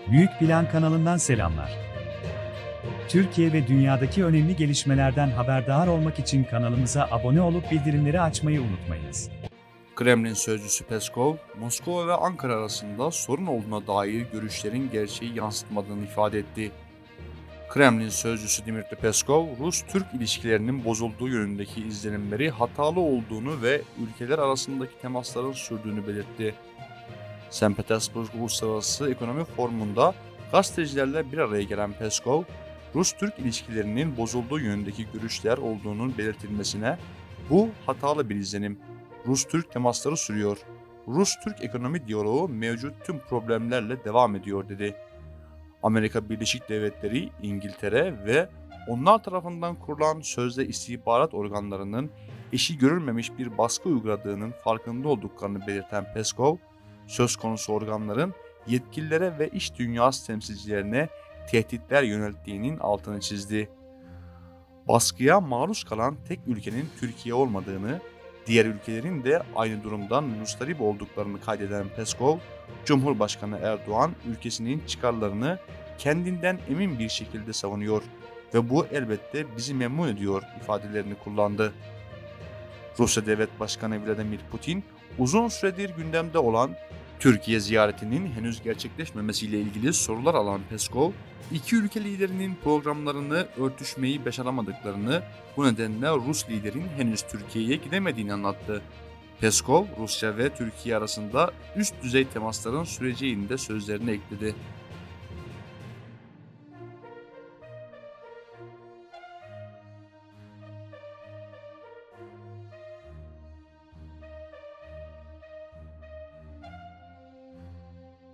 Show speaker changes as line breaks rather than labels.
Büyük Plan kanalından selamlar. Türkiye ve dünyadaki önemli gelişmelerden haberdar olmak için kanalımıza abone olup bildirimleri açmayı unutmayınız.
Kremlin sözcüsü Peskov, Moskova ve Ankara arasında sorun olduğuna dair görüşlerin gerçeği yansıtmadığını ifade etti. Kremlin sözcüsü Dmitri Peskov, Rus-Türk ilişkilerinin bozulduğu yönündeki izlenimleri hatalı olduğunu ve ülkeler arasındaki temasların sürdüğünü belirtti. St. Petersburg Uluslararası Ekonomi Forumu'nda gazetecilerle bir araya gelen Peskov, Rus-Türk ilişkilerinin bozulduğu yönündeki görüşler olduğunun belirtilmesine, "Bu hatalı bir izlenim. Rus-Türk temasları sürüyor. Rus-Türk ekonomi diyaloğu mevcut tüm problemlerle devam ediyor," dedi. Amerika Birleşik Devletleri, İngiltere ve onlar tarafından kurulan sözde istihbarat organlarının eşi görülmemiş bir baskı uyguladığının farkında olduklarını belirten Peskov, söz konusu organların yetkililere ve iş dünyası temsilcilerine tehditler yönelttiğinin altını çizdi. Baskıya maruz kalan tek ülkenin Türkiye olmadığını, diğer ülkelerin de aynı durumdan muzdarip olduklarını kaydeden Peskov, Cumhurbaşkanı Erdoğan ülkesinin çıkarlarını kendinden emin bir şekilde savunuyor ve bu elbette bizi memnun ediyor ifadelerini kullandı. Rusya Devlet Başkanı Vladimir Putin, uzun süredir gündemde olan Türkiye ziyaretinin henüz gerçekleşmemesiyle ilgili sorular alan Peskov, iki ülke liderinin programlarını örtüşmeyi başaramadıklarını, bu nedenle Rus liderin henüz Türkiye'ye gidemediğini anlattı. Peskov, Rusya ve Türkiye arasında üst düzey temasların süreceğini de sözlerine ekledi.